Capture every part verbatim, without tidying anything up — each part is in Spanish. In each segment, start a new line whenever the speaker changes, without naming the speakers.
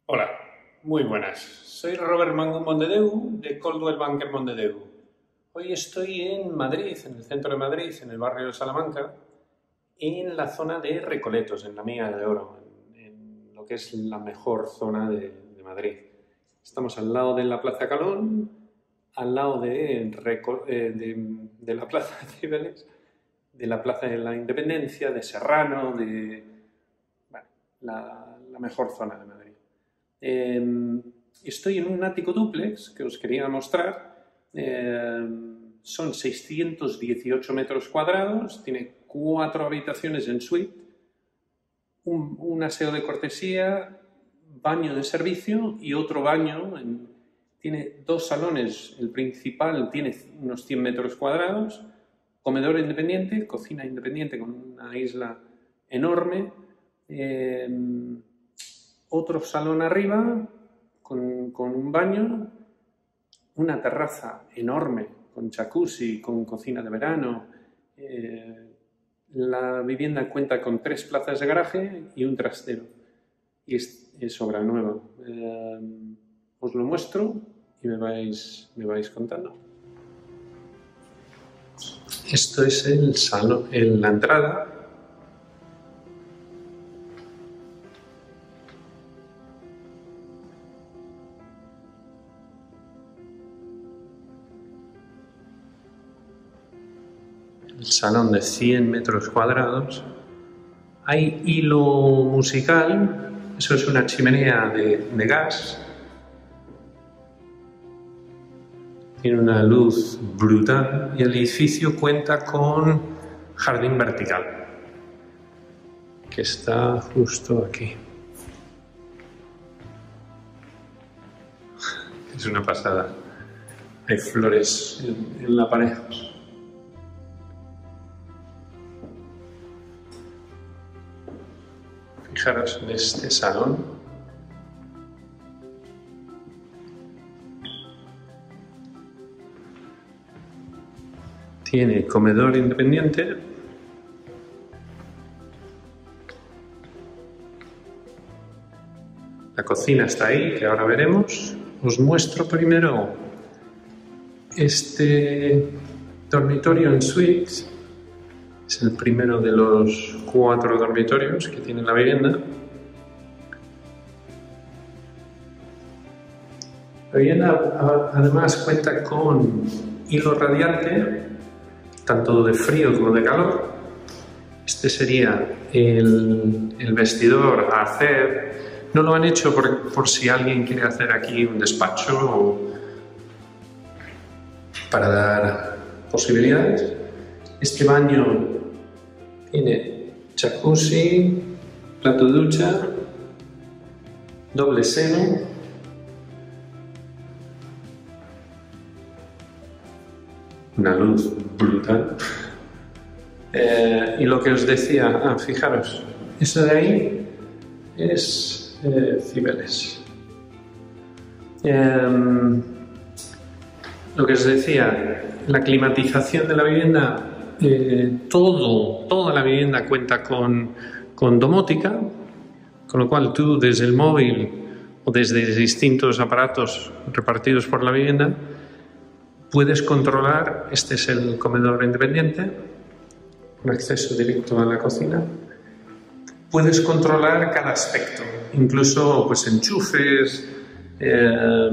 Hola, muy buenas. Soy Robert Mango Mondedeu, de Coldwell Banker Mondedeu. Hoy estoy en Madrid, en el centro de Madrid, en el barrio de Salamanca, en la zona de Recoletos, en la Mina de Oro, en, en lo que es la mejor zona de, de Madrid. Estamos al lado de la Plaza Calón, al lado de, de, de la Plaza de Cibeles, de la Plaza de la Independencia, de Serrano, de bueno, la, la mejor zona de Madrid. Eh, estoy en un ático dúplex que os quería mostrar. Eh, son seiscientos dieciocho metros cuadrados, tiene cuatro habitaciones en suite, un, un aseo de cortesía, baño de servicio y otro baño. En, tiene dos salones, el principal tiene unos cien metros cuadrados, comedor independiente, cocina independiente con una isla enorme. Eh, Otro salón arriba con, con un baño, una terraza enorme con jacuzzi, con cocina de verano. Eh, la vivienda cuenta con tres plazas de garaje y un trastero. Y es, es obra nueva. Eh, os lo muestro y me vais, me vais contando. Esto es el salón, en la entrada. El salón de cien metros cuadrados. Hay hilo musical, eso es una chimenea de, de gas. Tiene una luz brutal y el edificio cuenta con jardín vertical, que está justo aquí. Es una pasada. Hay flores en, en la pared. Fijaros en este salón. Tiene comedor independiente. La cocina está ahí, que ahora veremos. Os muestro primero este dormitorio en suite. Es el primero de los cuatro dormitorios que tiene la vivienda. La vivienda además cuenta con hilo radiante, tanto de frío como de calor. Este sería el, el vestidor a hacer. No lo han hecho por, por si alguien quiere hacer aquí un despacho o para dar posibilidades. Este baño tiene jacuzzi, plato de ducha, doble seno, una luz brutal. Eh, y lo que os decía, ah, fijaros, eso de ahí es eh, Cibeles. Eh, lo que os decía, la climatización de la vivienda. Eh, todo, toda la vivienda cuenta con, con domótica, con lo cual tú desde el móvil o desde distintos aparatos repartidos por la vivienda puedes controlar. Este es el comedor independiente, con acceso directo a la cocina. Puedes controlar cada aspecto, incluso pues enchufes. Eh,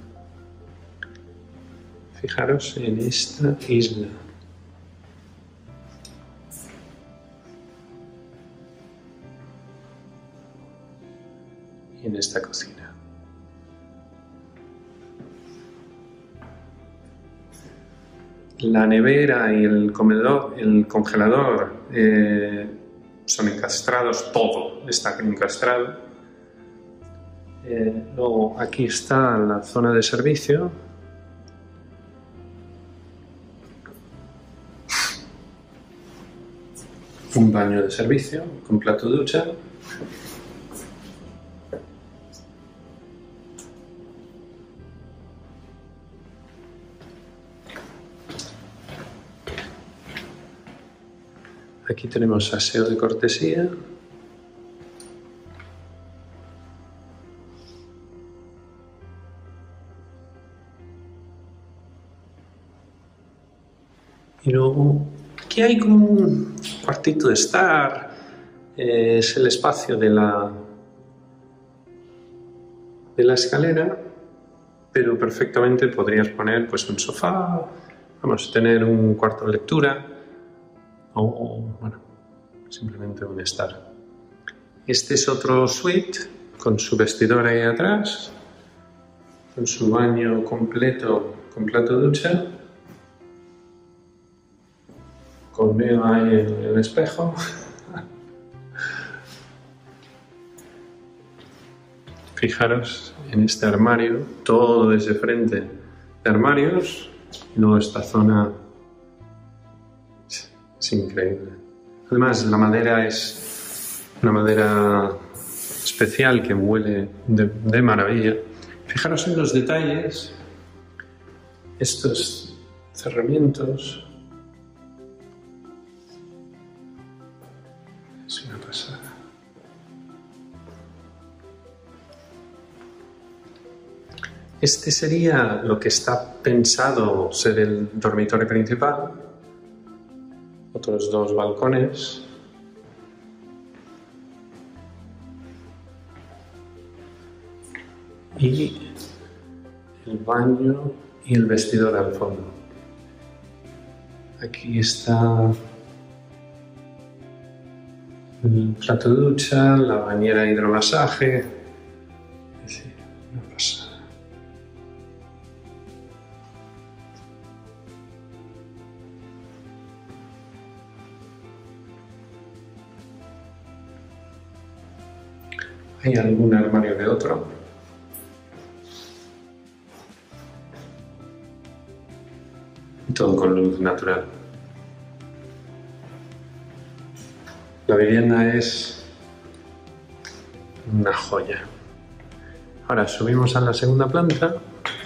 fijaros en esta isla. En esta cocina. La nevera y el comedor, el congelador eh, son encastrados, todo está encastrado. Eh, luego aquí está la zona de servicio. Un baño de servicio con plato de ducha. Aquí tenemos aseo de cortesía. Y luego aquí hay como un cuartito de estar, eh, es el espacio de la, de la escalera, pero perfectamente podrías poner pues un sofá, vamos a tener un cuarto de lectura o, bueno, simplemente un estar. Este es otro suite con su vestidor ahí atrás, con su baño completo con plato de ducha, con veo ahí en el espejo. Fijaros en este armario, todo ese frente de armarios, y luego esta zona es increíble. Además, la madera es una madera especial que huele de, de maravilla. Fijaros en los detalles, estos cerramientos, es una pasada. Este sería lo que está pensado ser el dormitorio principal, otros dos balcones. Y el baño y el vestidor al fondo. Aquí está el plato de ducha, la bañera de hidromasaje. Es decir, una pasada. Hay algún armario de otro. Todo con luz natural. La vivienda es una joya. Ahora subimos a la segunda planta.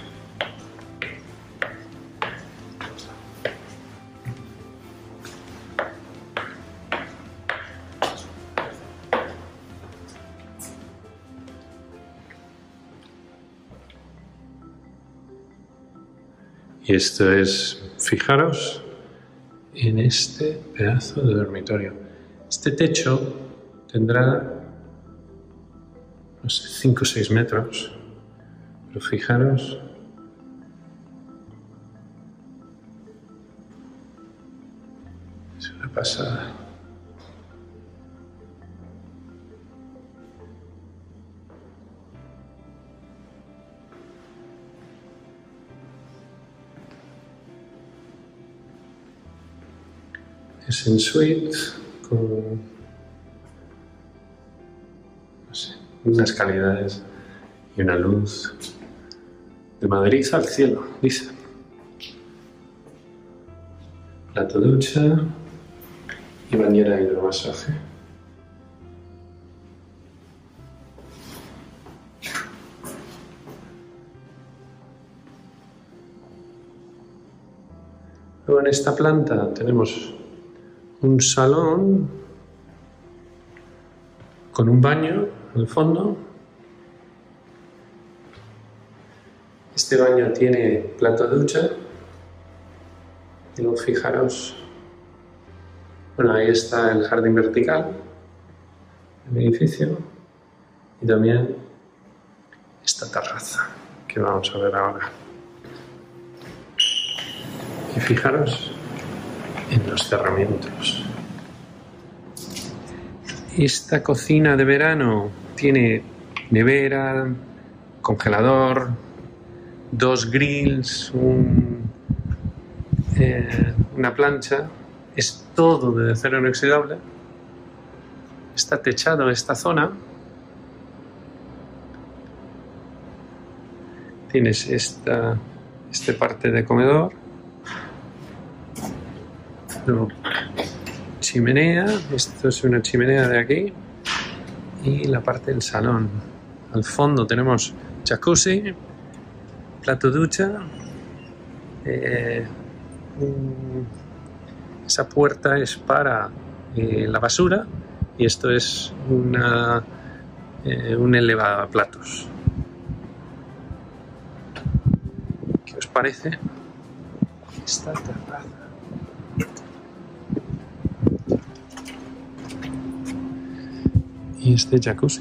Y esto es, fijaros, en este pedazo de dormitorio. Este techo tendrá, no sé, cinco o seis metros, pero fijaros es una pasada. Es en suite con, no sé, unas calidades y una luz de Madrid al cielo, dice. Plato de ducha y bañera de hidromasaje. Luego en esta planta tenemos un salón con un baño en el fondo. Este baño tiene plato de ducha. Y luego fijaros, bueno, ahí está el jardín vertical del edificio y también esta terraza que vamos a ver ahora. Y fijaros en los cerramientos. Esta cocina de verano tiene nevera, congelador, dos grills, un, eh, una plancha. Es todo de acero inoxidable. Está techado esta zona. Tienes esta, esta parte de comedor. Luego, chimenea, esto es una chimenea de aquí, y la parte del salón. Al fondo tenemos jacuzzi, plato ducha, eh, un, esa puerta es para eh, la basura y esto es una, eh, un elevaplatos. ¿Qué os parece esta terraza? y este jacuzzi.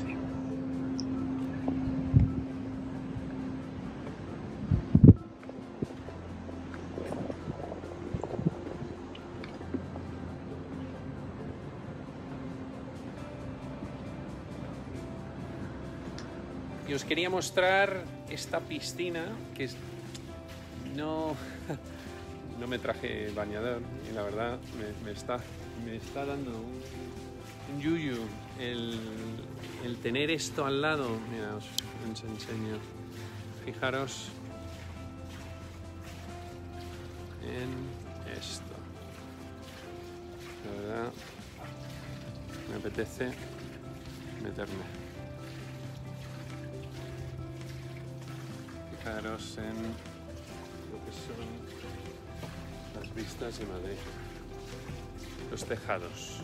Y os quería mostrar esta piscina que es... no, no me traje bañador y la verdad me, me, está, me está dando un, un yuyu el, el tener esto al lado. Mira, os, os enseño. Fijaros en esto. La verdad me apetece meterme. Fijaros en lo que son las vistas de Madrid, los tejados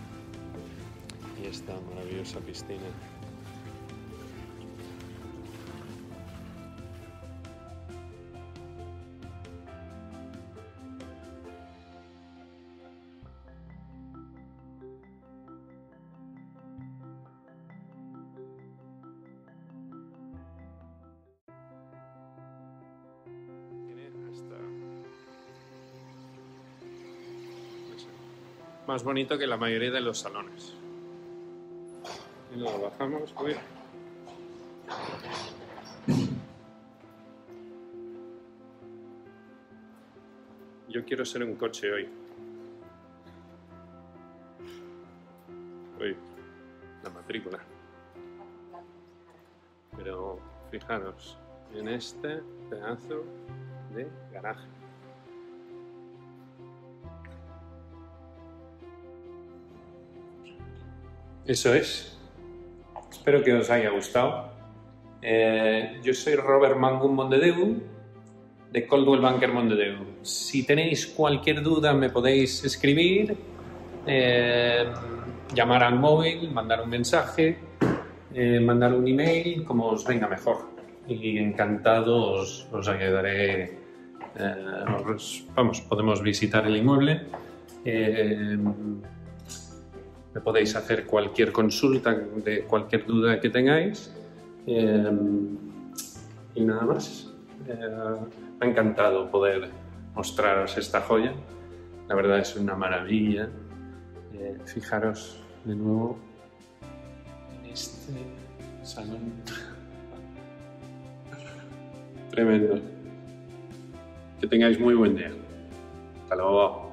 y esta maravillosa piscina. Más bonito que la mayoría de los salones. Y lo bajamos, uy. Yo quiero ser un coche hoy. Uy, la matrícula. Pero fijaros en este pedazo de garaje. Eso es. Espero que os haya gustado. Eh, yo soy Robert Mangum Mondedeu, de Coldwell Banker Mondedeu. Si tenéis cualquier duda me podéis escribir, eh, llamar al móvil, mandar un mensaje, eh, mandar un email, como os venga mejor. Y encantado os, os ayudaré. Eh, os, vamos, podemos visitar el inmueble. Eh, Me podéis hacer cualquier consulta de cualquier duda que tengáis. Eh, y nada más. Eh, me ha encantado poder mostraros esta joya. La verdad es una maravilla. Eh, fijaros de nuevo en este salón. Tremendo. Que tengáis muy buen día. Hasta luego.